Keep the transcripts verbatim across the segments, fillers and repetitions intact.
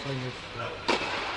Понесло.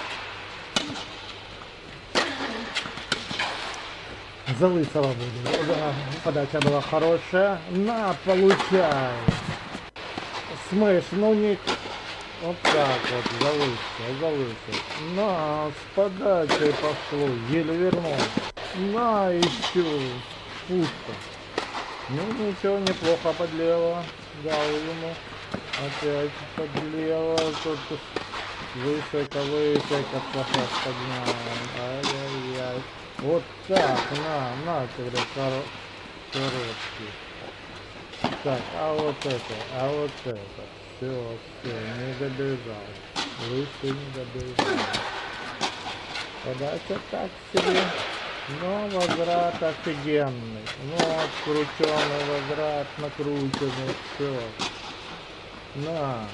За лысого буду. Да, подача была хорошая. На, получай. Смэш, ну не... Вот так вот, за лысого, за лысого. На, с подачей пошло. Еле вернул. На, еще. Пушка. Ну ничего, неплохо подлево. Дал ему. Опять подлево. Тут высоко, высоко. Сахар поднял. Ай-яй-яй. Вот так, на, на, когда коро... короткий. Так, а вот это, а вот это. Все, все, не добежал. Лысый не добежал. Подача так себе. Но возврат офигенный. Вот, крученый возврат, накрученный, все. На.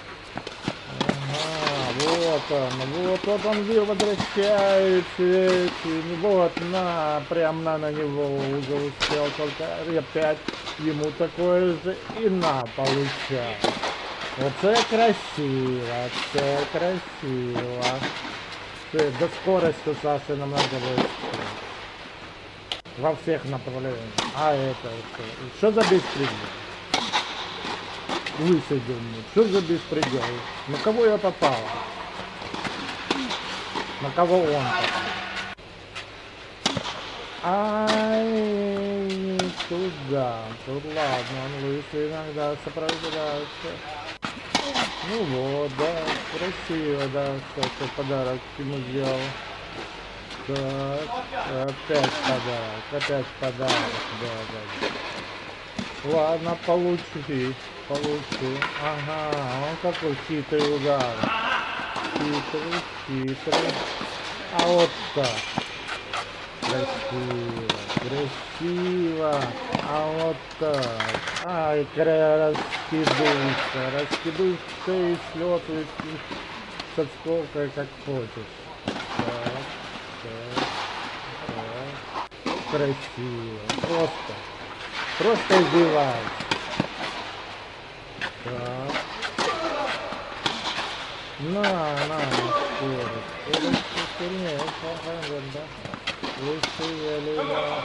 Ага, вот он, вот, вот он возвращается, вот, на, прям на, на него уже успел, только опять ему такое же, и на, получай. Вот это красиво, это красиво. Все, до скорости Саши намного выше. Во всех направлениях. А это что? Что за беспредел? Высадил мне. Что за беспредел? На кого я попал? На кого он попал? Ай, не туда. Тут ладно, он лысый иногда сопровождается. Ну вот, да, красиво, да, кстати, подарок ему сделал. Так, опять подарок, опять подарок, да, да. Ладно, получи, получи. Ага, он какой хитрый удар. Хитрый, хитрый. А вот так. Красиво, красиво. А вот так. Ай, раскидушка, раскидушка и слет, со сколько как хочешь. Так, так, так. Красиво. Просто. Просто издеваюсь. Так. На, на, скорость. Скорость сильнее, да? Выше еле.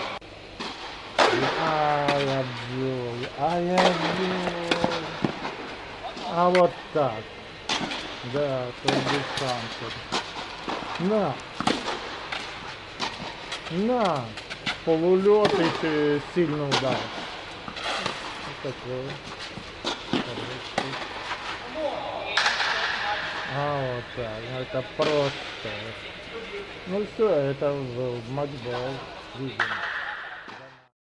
Ай, обзор, ай, обзор. А вот так. Да, то без шансов. На. На. Полулет и сильный удар. Вот такой. А вот так. Это просто. Ну все, это в матчбол. Видим.